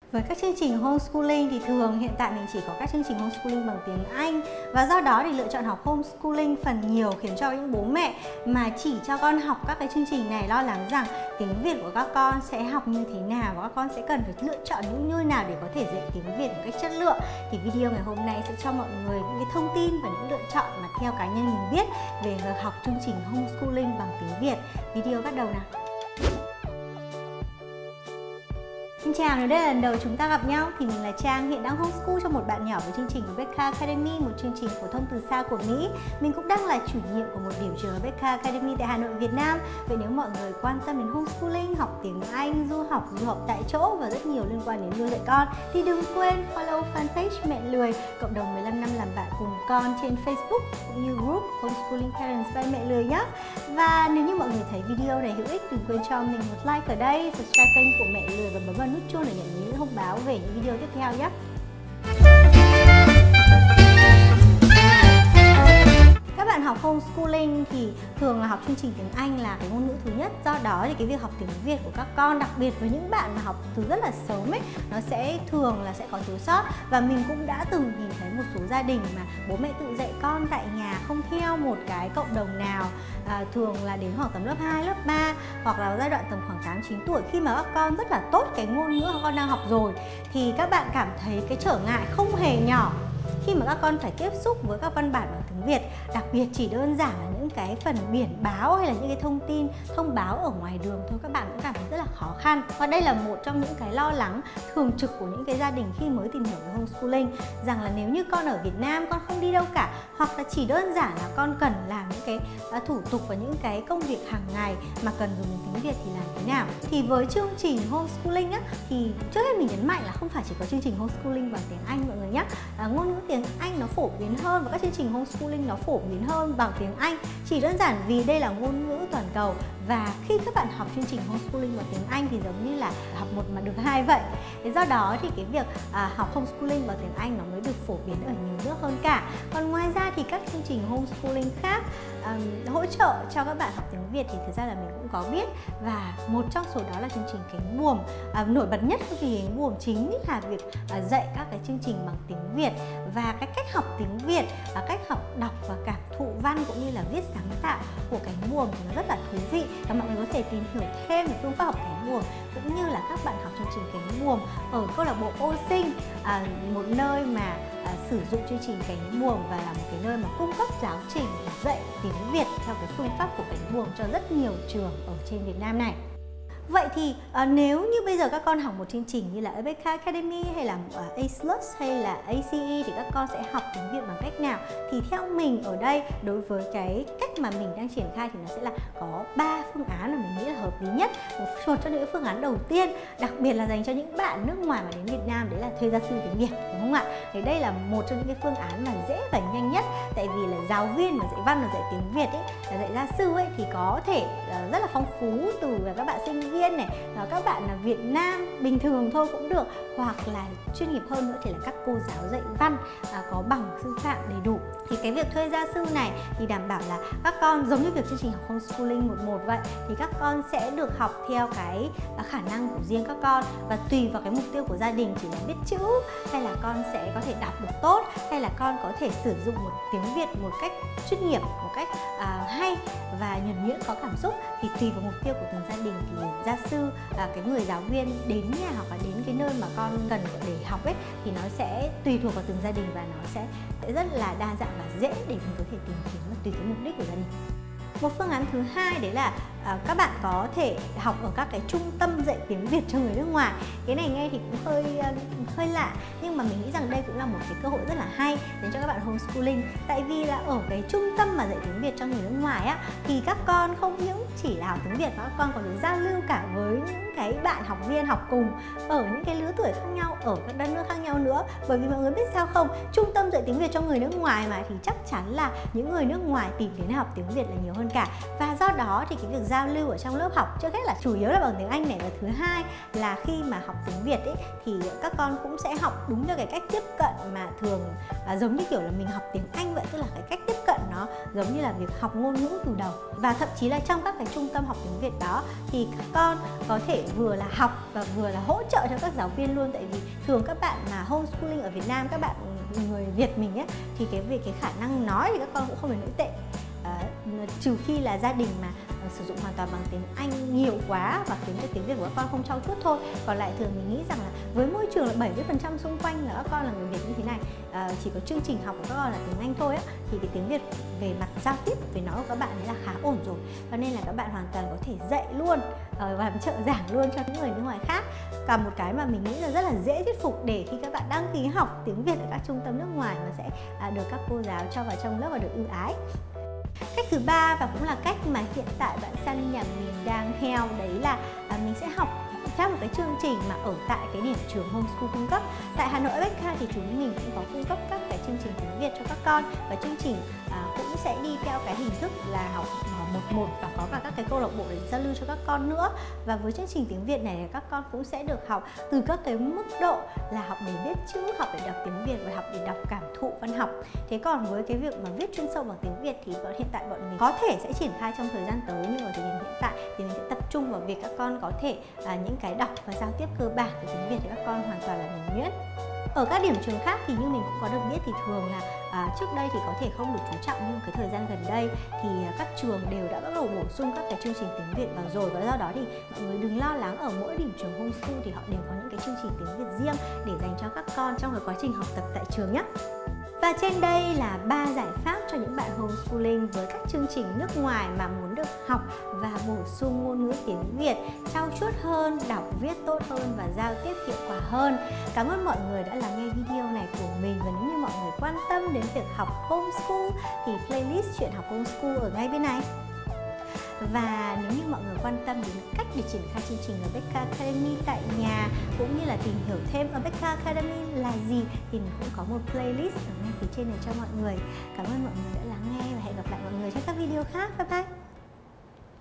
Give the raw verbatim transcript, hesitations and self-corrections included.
Với các chương trình homeschooling thì thường hiện tại mình chỉ có các chương trình homeschooling bằng tiếng Anh, và do đó thì lựa chọn học homeschooling phần nhiều khiến cho những bố mẹ mà chỉ cho con học các cái chương trình này lo lắng rằng tiếng Việt của các con sẽ học như thế nào và các con sẽ cần phải lựa chọn những nơi nào để có thể dạy tiếng Việt một cách chất lượng. Thì video ngày hôm nay sẽ cho mọi người những cái thông tin và những lựa chọn mà theo cá nhân mình biết về việc học chương trình homeschooling bằng tiếng Việt. Video bắt đầu nào! Xin chào, nếu đây là lần đầu chúng ta gặp nhau thì mình là Trang, hiện đang homeschool cho một bạn nhỏ với chương trình Rebecca Academy, một chương trình phổ thông từ xa của Mỹ. Mình cũng đang là chủ nhiệm của một điểm trường Rebecca Academy tại Hà Nội, Việt Nam. Vậy nếu mọi người quan tâm đến homeschooling, học tiếng Anh, du học, du học tại chỗ và rất nhiều liên quan đến nuôi dạy con thì đừng quên follow fanpage Mẹ Lười, cộng đồng mười lăm năm làm bạn cùng con trên Facebook cũng như group Homeschooling Parents by Mẹ Lười nhé. Và nếu như mọi người thấy video này hữu ích, đừng quên cho mình một like ở đây, subscribe kênh của Mẹ Lười và bấm vào nút chuông để nhận những thông báo về những video tiếp theo nhé. Các bạn học homeschooling thì thường là học chương trình tiếng Anh là cái ngôn ngữ thứ nhất. Do đó thì cái việc học tiếng Việt của các con, đặc biệt với những bạn mà học từ rất là sớm ấy, nó sẽ thường là sẽ có thiếu sót. Và mình cũng đã từng nhìn thấy một số gia đình mà bố mẹ tự dạy con tại nhà không theo một cái cộng đồng nào, à, thường là đến khoảng tầm lớp hai, lớp ba hoặc là giai đoạn tầm khoảng tám, chín tuổi, khi mà các con rất là tốt cái ngôn ngữ các con đang học rồi, thì các bạn cảm thấy cái trở ngại không hề nhỏ khi mà các con phải tiếp xúc với các văn bản bằng tiếng Việt. Đặc biệt chỉ đơn giản là những cái phần biển báo hay là những cái thông tin thông báo ở ngoài đường thôi, các bạn cũng cảm thấy rất là khó khăn. Và đây là một trong những cái lo lắng thường trực của những cái gia đình khi mới tìm hiểu về homeschooling, rằng là nếu như con ở Việt Nam con không đi đâu cả, hoặc là chỉ đơn giản là con cần làm những cái uh, thủ tục và những cái công việc hàng ngày mà cần dùng đến tiếng Việt thì làm thế nào. Thì với chương trình homeschooling á, thì trước hết mình nhấn mạnh là không phải chỉ có chương trình homeschooling bằng tiếng Anh mọi người nhé. Uh, ngôn ngữ tiếng Anh nó phổ biến hơn và các chương trình homeschooling nó phổ biến hơn bằng tiếng Anh, chỉ đơn giản vì đây là ngôn ngữ toàn cầu. Và khi các bạn học chương trình homeschooling bằng tiếng Anh thì giống như là học một mà được hai vậy. Thế do đó thì cái việc à, học homeschooling bằng tiếng Anh nó mới được phổ biến ở nhiều nước hơn cả. Còn ngoài ra thì các chương trình homeschooling khác um, hỗ trợ cho các bạn học tiếng Việt thì thực ra là mình cũng có biết. Và một trong số đó là chương trình Cánh Buồm. à, Nổi bật nhất của chương trình Cánh Buồm chính là việc à, dạy các cái chương trình bằng tiếng Việt và cái cách học tiếng Việt, và cách học đọc và cảm thụ văn cũng như là viết sáng tạo của Cánh Buồm thì nó rất là thú vị. Và mọi người có thể tìm hiểu thêm về phương pháp học Cánh Buồm cũng như là các bạn học chương trình Cánh Buồm ở câu lạc bộ Ô Sinh, à, một nơi mà à, sử dụng chương trình Cánh Buồm và là một cái nơi mà cung cấp giáo trình dạy tiếng Việt theo cái phương pháp của Cánh Buồm cho rất nhiều trường ở trên Việt Nam này. Vậy thì à, nếu như bây giờ các con học một chương trình như là Rebecca Academy hay là uh, A Plus hay là A C E thì các con sẽ học tiếng Việt bằng cách nào? Thì theo mình ở đây, đối với cái cách mà mình đang triển khai thì nó sẽ là có ba phương án mà mình nghĩ là hợp lý nhất. Một trong những phương án đầu tiên, đặc biệt là dành cho những bạn nước ngoài mà đến Việt Nam, đấy là thuê gia sư tiếng Việt, đúng không ạ? Thì đây là một trong những cái phương án mà dễ và nhanh nhất, tại vì là giáo viên mà dạy văn và dạy tiếng Việt ấy, là dạy gia sư ấy thì có thể uh, rất là phong phú, từ là các bạn sinh viên này, các bạn là Việt Nam bình thường thôi cũng được, hoặc là chuyên nghiệp hơn nữa thì là các cô giáo dạy văn à, có bằng sư phạm đầy đủ. Thì cái việc thuê gia sư này thì đảm bảo là các con giống như việc chương trình học homeschooling một một vậy, thì các con sẽ được học theo cái khả năng của riêng các con, và tùy vào cái mục tiêu của gia đình, chỉ là biết chữ hay là con sẽ có thể đọc được tốt, hay là con có thể sử dụng một tiếng Việt một cách chuyên nghiệp, một cách à, hay và nhuần nhuyễn, có cảm xúc, thì tùy vào mục tiêu của từng gia đình thì gia sư, à, cái người giáo viên đến nhà hoặc là đến cái nơi mà con cần để học ấy thì nó sẽ tùy thuộc vào từng gia đình, và nó sẽ rất là đa dạng và dễ để mình có thể tìm kiếm và tùy cái mục đích của gia đình. Một phương án thứ hai đấy là à, các bạn có thể học ở các cái trung tâm dạy tiếng Việt cho người nước ngoài. Cái này nghe thì cũng hơi uh, hơi lạ, nhưng mà mình nghĩ rằng đây cũng là một cái cơ hội rất là hay dành cho các bạn homeschooling. Tại vì là ở cái trung tâm mà dạy tiếng Việt cho người nước ngoài á, thì các con không những chỉ là học tiếng Việt mà các con còn được giao lưu cả với những cái bạn học viên học cùng ở những cái lứa tuổi khác nhau, ở các đất nước khác nhau nữa. Bởi vì mọi người biết sao không, trung tâm dạy tiếng Việt cho người nước ngoài mà thì chắc chắn là những người nước ngoài tìm đến học tiếng Việt là nhiều hơn cả. Và do đó thì cái việc giao giao lưu ở trong lớp học. Trước hết là chủ yếu là bằng tiếng Anh này, và thứ hai là khi mà học tiếng Việt ấy thì các con cũng sẽ học đúng theo cái cách tiếp cận mà thường à, giống như kiểu là mình học tiếng Anh vậy, tức là cái cách tiếp cận nó giống như là việc học ngôn ngữ từ đầu. Và thậm chí là trong các cái trung tâm học tiếng Việt đó thì các con có thể vừa là học và vừa là hỗ trợ cho các giáo viên luôn. Tại vì thường các bạn mà homeschooling ở Việt Nam, các bạn người Việt mình ấy, thì cái về cái khả năng nói thì các con cũng không phải nổi tệ. À, trừ khi là gia đình mà uh, sử dụng hoàn toàn bằng tiếng Anh nhiều quá và khiến cho tiếng Việt của các con không trau chuốt thôi. Còn lại thường mình nghĩ rằng là với môi trường là bảy mươi phần trăm xung quanh là các con là người Việt như thế này, uh, chỉ có chương trình học của các con là tiếng Anh thôi á, thì cái tiếng Việt về mặt giao tiếp về nói của các bạn ấy là khá ổn rồi. Cho nên là các bạn hoàn toàn có thể dạy luôn uh, và làm trợ giảng luôn cho những người nước ngoài khác. Cả một cái mà mình nghĩ là rất là dễ thuyết phục để khi các bạn đăng ký học tiếng Việt ở các trung tâm nước ngoài mà sẽ uh, được các cô giáo cho vào trong lớp và được ưu ái. Cách thứ ba và cũng là cách mà hiện tại bạn Sunny nhà mình đang theo, đấy là à, mình sẽ học theo một cái chương trình mà ở tại cái điểm trường homeschool cung cấp. Tại Hà Nội Abeka thì chúng mình cũng có cung cấp các cái chương trình tiếng Việt cho các con, và chương trình à, cũng sẽ đi theo cái hình thức là học một một và có cả các cái câu lạc bộ để giao lưu cho các con nữa. Và với chương trình tiếng Việt này các con cũng sẽ được học từ các cái mức độ là học để viết chữ, học để đọc tiếng Việt và học để đọc cảm thụ văn học. Thế còn với cái việc mà viết chuyên sâu bằng tiếng Việt thì hiện tại bọn mình có thể sẽ triển khai trong thời gian tới, nhưng ở thời điểm hiện tại thì mình sẽ tập trung vào việc các con có thể à, những cái đọc và giao tiếp cơ bản của tiếng Việt thì các con hoàn toàn là nhuần nhuyễn. Ở các điểm trường khác thì như mình cũng có được biết thì thường là à, trước đây thì có thể không được chú trọng, nhưng cái thời gian gần đây thì à, các trường đều đã bắt đầu bổ sung các cái chương trình tiếng Việt vào rồi, và do đó thì mọi người đừng lo lắng, ở mỗi điểm trường homeschool thì họ đều có những cái chương trình tiếng Việt riêng để dành cho các con trong cái quá trình học tập tại trường nhé. Và trên đây là ba giải pháp cho những bạn homeschooling với các chương trình nước ngoài mà muốn được học và bổ sung ngôn ngữ tiếng Việt trau chuốt hơn, đọc viết tốt hơn và giao tiếp hiệu quả hơn. Cảm ơn mọi người đã lắng nghe video này của mình, và nếu như mọi người quan tâm đến việc học homeschool thì playlist chuyện học homeschool ở ngay bên này. Và nếu như mọi người quan tâm đến cách để triển khai chương trình Abeka Academy tại nhà, cũng như là tìm hiểu thêm Abeka Academy là gì, thì mình cũng có một playlist ở ngay phía trên này cho mọi người. Cảm ơn mọi người đã lắng nghe và hẹn gặp lại mọi người trong các video khác. Bye bye!